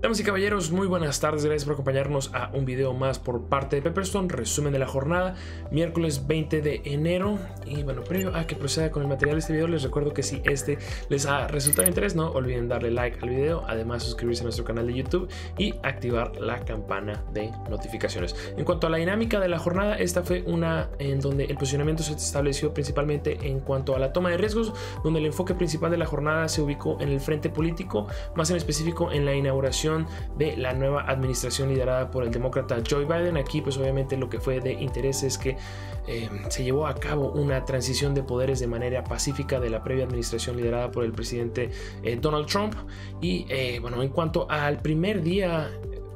Damas y caballeros, muy buenas tardes, gracias por acompañarnos a un video más por parte de Pepperstone, resumen de la jornada, miércoles 20 de enero. Y bueno, previo a que proceda con el material de este video, les recuerdo que si este les ha resultado de interés, no olviden darle like al video, además suscribirse a nuestro canal de YouTube y activar la campana de notificaciones. En cuanto a la dinámica de la jornada, esta fue una en donde el posicionamiento se estableció principalmente en cuanto a la toma de riesgos, donde el enfoque principal de la jornada se ubicó en el frente político, más en específico en la inauguración de la nueva administración liderada por el demócrata Joe Biden. Aquí pues obviamente lo que fue de interés es que se llevó a cabo una transición de poderes de manera pacífica de la previa administración liderada por el presidente Donald Trump. Y bueno, en cuanto al primer día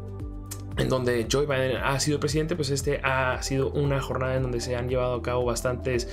en donde Joe Biden ha sido presidente, pues este ha sido una jornada en donde se han llevado a cabo bastantes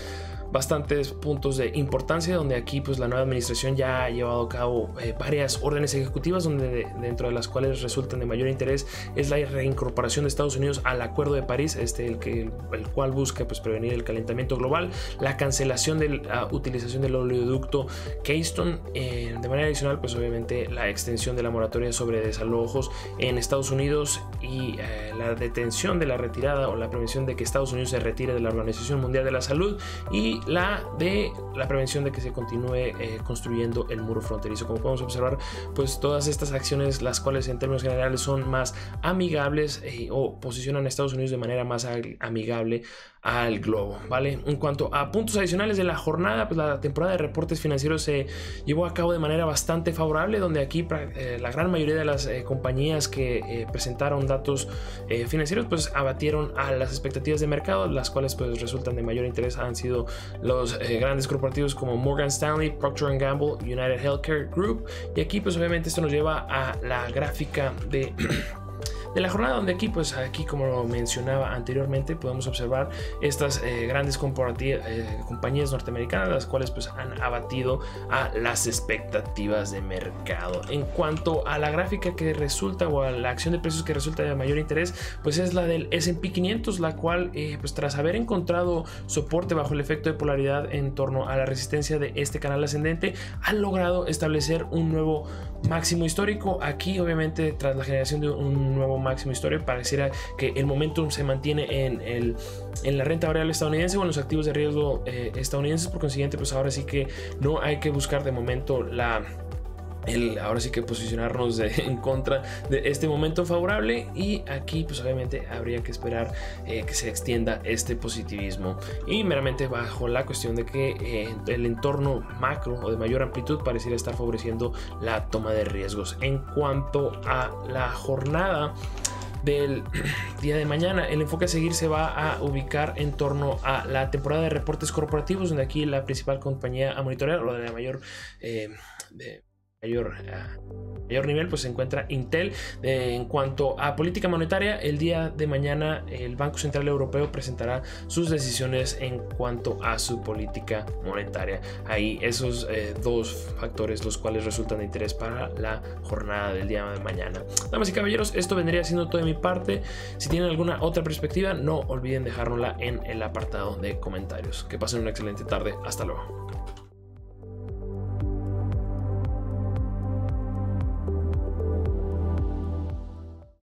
puntos de importancia, donde aquí pues la nueva administración ya ha llevado a cabo varias órdenes ejecutivas, donde dentro de las cuales resultan de mayor interés es la reincorporación de Estados Unidos al Acuerdo de París, el cual busca pues prevenir el calentamiento global, la cancelación de la utilización del oleoducto Keystone, de manera adicional pues obviamente la extensión de la moratoria sobre desalojos en Estados Unidos y la detención de la retirada o la prevención de que Estados Unidos se retire de la Organización Mundial de la Salud, y la prevención de que se continúe construyendo el muro fronterizo. Como podemos observar, pues todas estas acciones, las cuales en términos generales son más amigables o posicionan a Estados Unidos de manera más amigable al globo, ¿vale? En cuanto a puntos adicionales de la jornada, pues la temporada de reportes financieros se llevó a cabo de manera bastante favorable, donde aquí la gran mayoría de las compañías que presentaron datos financieros pues abatieron a las expectativas de mercado, las cuales pues resultan de mayor interés han sido los grandes corporativos como Morgan Stanley, Procter & Gamble, United Healthcare Group. Y aquí pues obviamente esto nos lleva a la gráfica de la jornada, donde aquí pues como lo mencionaba anteriormente, podemos observar estas grandes compañías norteamericanas, las cuales pues han abatido a las expectativas de mercado. En cuanto a la gráfica que resulta, o a la acción de precios que resulta de mayor interés, pues es la del S&P 500, la cual pues tras haber encontrado soporte bajo el efecto de polaridad en torno a la resistencia de este canal ascendente, ha logrado establecer un nuevo máximo histórico. Aquí obviamente tras la generación de un nuevo máximo histórico, pareciera que el momentum se mantiene en la renta variable estadounidense o en los activos de riesgo estadounidenses. Por consiguiente, pues ahora sí que no hay que buscar de momento ahora sí que posicionarnos en contra de este momento favorable, y aquí pues obviamente habría que esperar que se extienda este positivismo, y meramente bajo la cuestión de que el entorno macro o de mayor amplitud pareciera estar favoreciendo la toma de riesgos. En cuanto a la jornada del día de mañana, el enfoque a seguir se va a ubicar en torno a la temporada de reportes corporativos, donde aquí la principal compañía a monitorear, o de la mayor nivel, pues se encuentra Intel. En cuanto a política monetaria, el día de mañana el Banco Central Europeo presentará sus decisiones en cuanto a su política monetaria. Ahí esos dos factores los cuales resultan de interés para la jornada del día de mañana. Damas y caballeros, esto vendría siendo todo de mi parte. Si tienen alguna otra perspectiva, no olviden dejárnosla en el apartado de comentarios. Que pasen una excelente tarde. Hasta luego.